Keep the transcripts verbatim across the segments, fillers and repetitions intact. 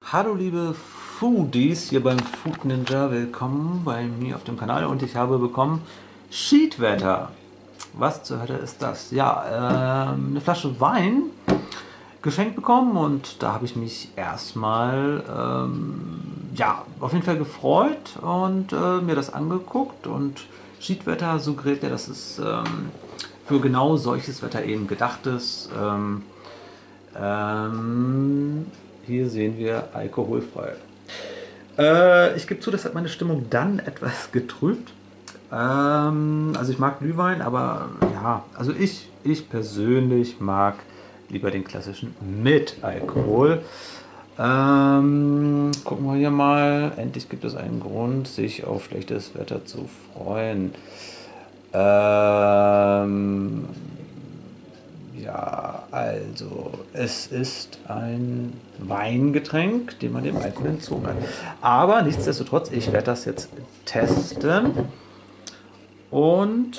Hallo liebe Foodies hier beim Food Ninja, willkommen bei mir auf dem Kanal und ich habe bekommen Schiedwetter. Was zur Hölle ist das? Ja, ähm, eine Flasche Wein geschenkt bekommen und da habe ich mich erstmal ähm, ja, auf jeden Fall gefreut und äh, mir das angeguckt und Schiedwetter suggeriert ja, dass es ähm, für genau solches Wetter eben gedacht ist. Ähm, ähm, hier sehen wir alkoholfrei. Äh, ich gebe zu, das hat meine Stimmung dann etwas getrübt. Ähm, also ich mag Glühwein, aber ja, also ich, ich persönlich mag lieber den klassischen mit Alkohol. Ähm, gucken wir hier mal. Endlich gibt es einen Grund, sich auf schlechtes Wetter zu freuen. Ähm, ja, also es ist ein Weingetränk, dem man dem Alkohol entzogen hat. Aber nichtsdestotrotz, ich werde das jetzt testen. Und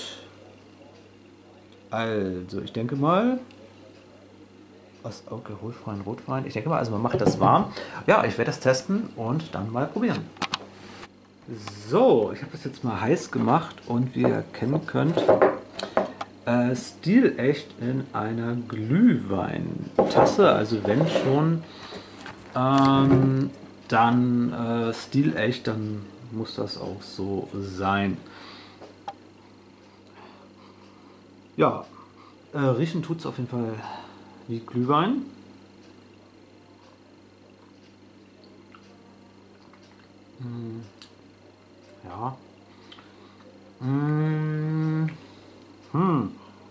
also, ich denke mal, aus alkoholfreien Rotwein. Ich denke mal, also man macht das warm. Ja, ich werde das testen und dann mal probieren. So, ich habe das jetzt mal heiß gemacht und wie ihr erkennen könnt, Äh, stilecht in einer Glühweintasse, also wenn schon, ähm, dann äh, stilecht, dann muss das auch so sein. Ja, äh, riechen tut es auf jeden Fall wie Glühwein. Hm, ja. Hm, hm.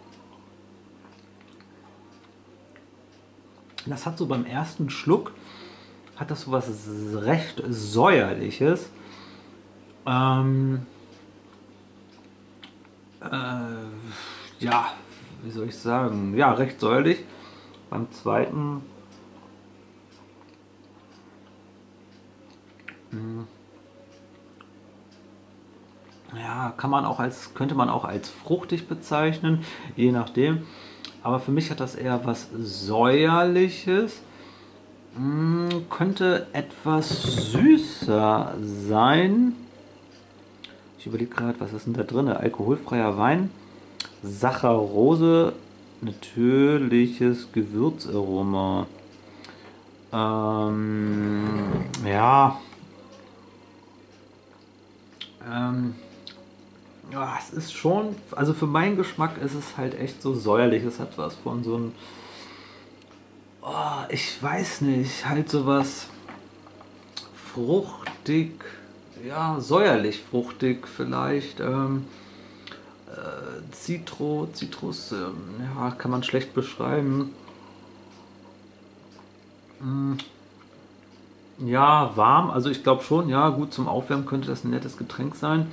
Das hat so beim ersten Schluck, hat das so was recht säuerliches. Ähm, äh, ja, wie soll ich sagen? Ja, recht säuerlich. Beim zweiten, mh, ja, kann man auch als, könnte man auch als fruchtig bezeichnen, je nachdem. Aber für mich hat das eher was säuerliches. Mh, könnte etwas süßer sein. Ich überlege gerade, was ist denn da drin? Alkoholfreier Wein, Saccharose, natürliches Gewürzaroma. Ähm, ja, ähm, ja, es ist schon, also für meinen Geschmack ist es halt echt so säuerlich. Es hat was von so einem, oh, ich weiß nicht, halt sowas fruchtig, ja, säuerlich fruchtig vielleicht. Ähm, äh, Zitro, Zitrus, ähm, ja, kann man schlecht beschreiben. Mm, ja, warm, also ich glaube schon, ja, gut zum Aufwärmen könnte das ein nettes Getränk sein.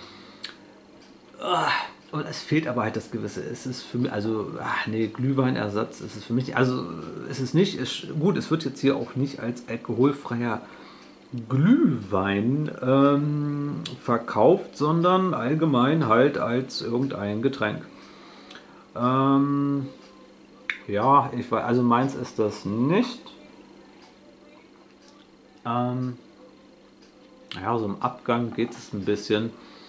Ah, und es fehlt aber halt das Gewisse. Es ist für mich, also, ach nee, Glühweinersatz ist es für mich, also es ist nicht, ist, gut, es wird jetzt hier auch nicht als alkoholfreier Glühwein ähm, verkauft, sondern allgemein halt als irgendein Getränk. Ähm, ja, ich weiß, also meins ist das nicht. Ähm, ja, so im Abgang geht es ein bisschen,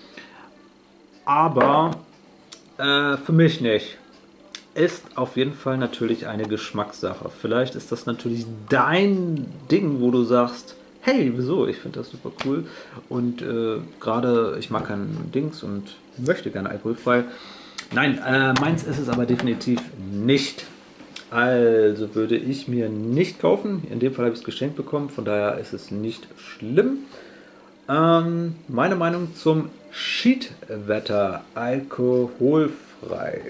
aber äh, für mich nicht. Ist auf jeden Fall natürlich eine Geschmackssache. Vielleicht ist das natürlich dein Ding, wo du sagst, hey, wieso? Ich finde das super cool. Und äh, gerade ich mag keinen Dings und möchte gerne alkoholfrei. Nein, äh, meins ist es aber definitiv nicht. Also würde ich mir nicht kaufen. In dem Fall habe ich es geschenkt bekommen, von daher ist es nicht schlimm. Ähm, meine Meinung zum Schiedwetter alkoholfrei.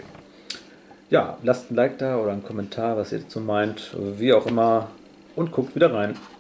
Ja, lasst ein Like da oder einen Kommentar, was ihr dazu meint, wie auch immer, und guckt wieder rein.